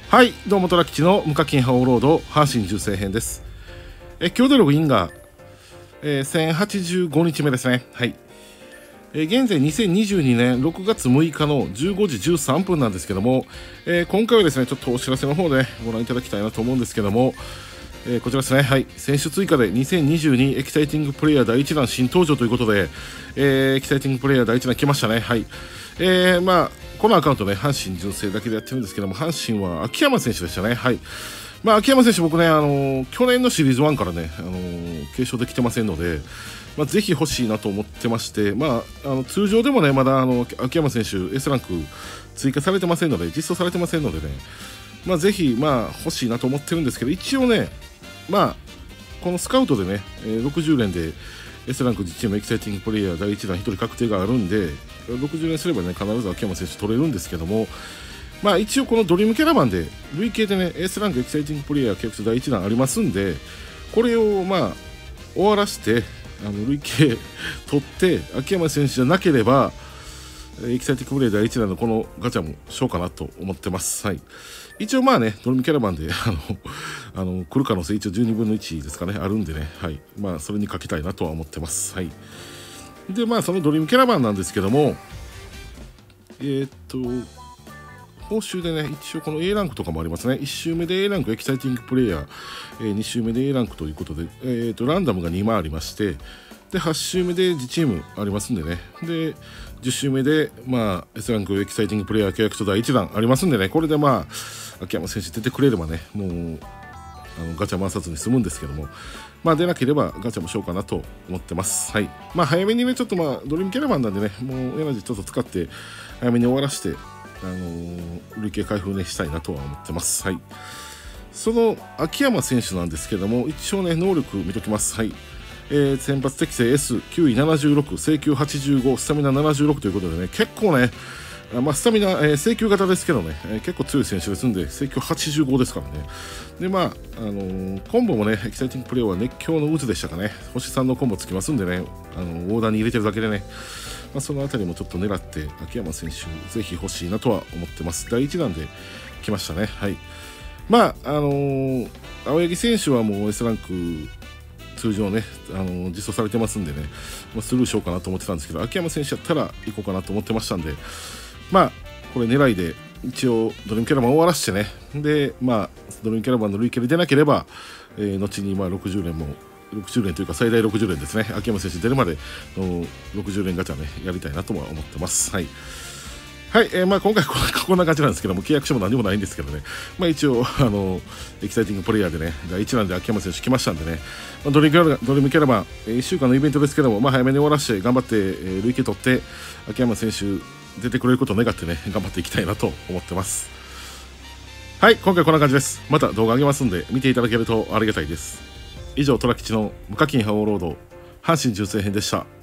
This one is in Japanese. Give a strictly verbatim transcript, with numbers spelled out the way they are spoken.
はい、どうもトラ吉の無課金ハオロード阪神重生編です。え今日でログインが、えー、せんはちじゅうごにちめですね。はい、えー、現在にせんにじゅうにねんろくがつむいかのじゅうごじじゅうさんぷんなんですけども、えー、今回はですねちょっとお知らせの方でご覧いただきたいなと思うんですけども、えー、こちらですね。はい、選手追加でにせんにじゅうにエキサイティングプレイヤーだいいちだん新登場ということで、えー、エキサイティングプレイヤーだいいちだん来ましたね。はい、えー、まあこのアカウントね、阪神純正だけでやってるんですけども、阪神は秋山選手でしたね。はい、まあ、秋山選手、僕ね、あのー、去年のシリーズワンからね、あのー、継承できてませんので、まあ、ぜひ欲しいなと思ってまして、まあ、あの通常でもね、まだあの秋山選手、エス ランク追加されてませんので、実装されてませんのでね、まあ、ぜひ、まあ、欲しいなと思ってるんですけど、一応ね、まあ、このスカウトでね、ろくじゅうれんで S ランクじチームエキサイティングプレイヤーだいいちだんひとり確定があるんで、ろくじゅうれんすればね必ず秋山選手取れるんですけども、まあ一応このドリームキャラバンで累計でね S ランクエキサイティングプレイヤー契約だいいちだんありますんで、これをまあ終わらしてあの累計取って秋山選手じゃなければエキサイティングプレイヤーだいいちだんのこのガチャもしようかなと思ってます。はい、一応まあねドリームキャラバンであのあの来る可能性一応じゅうにぶんのいちですかねあるんでね、はい、まあそれにかけたいなとは思ってます。はい、でまあそのドリームキャラバンなんですけども、えー、っと報酬でね一応この A ランクとかもありますね。いち周目で A ランクエキサイティングプレイヤー、えー、に周目で A ランクということで、えー、っとランダムがにまいありまして、ではち周目で自チームありますんでね、でじゅっ周目で、まあ、S ランクエキサイティングプレイヤー契約とだいいちだんありますんでね、これでまあ秋山選手出てくれればねもうあのガチャ回さずに済むんですけども、まあ出なければガチャもしようかなと思ってます。はい、まあ早めにねちょっとまあドリームキャラバンなんでねもうエナジーちょっと使って早めに終わらして、あのー、累計開封ねしたいなとは思ってます。はい、その秋山選手なんですけども一応ね能力見ときます。はい、えー、先発適正 エスきゅういななじゅうろく 制球はちじゅうごスタミナななじゅうろくということでね結構ねまあ、スタミナ、えー、制球型ですけどね、えー、結構強い選手ですんで制球はちじゅうごですからね。でまあ、あのー、コンボもねエキサイティングプレイは熱狂の渦でしたかね。星さんのコンボつきますんでね、あのー、オーダーに入れてるだけでね、まあ、そのあたりもちょっと狙って秋山選手ぜひ欲しいなとは思ってます。だいいちだんで来ましたね。はい、まああのー、青柳選手はもう S ランク通常ね、あのー、実装されてますんでね、まあ、スルーしようかなと思ってたんですけど、秋山選手やったら行こうかなと思ってましたんで、まあこれ狙いで一応ドリームキャラバン終わらせてね、でまあドリームキャラバンの累計で出なければ、えー、後にまあろくじゅうれんもろくじゅうれんというか最大ろくじゅうれんですね、秋山選手出るまでのろくじゅうれんガチャねやりたいなとは思ってます。はいはい、えー、まあ今回ここんな感じなんですけども、契約書も何もないんですけどね、まあ一応あのエキサイティングプレイヤーでねだいいちだんで秋山選手来ましたんでね、まあ、ドリームキャラバン、えー、いっしゅうかんのイベントですけども、まあ、早めに終わらせて頑張って、えー、累計取って秋山選手出てくれることを願ってね頑張っていきたいなと思ってます。はい、今回こんな感じです。また動画上げますんで見ていただけるとありがたいです。以上トラ吉の無課金ハオロード阪神純正編でした。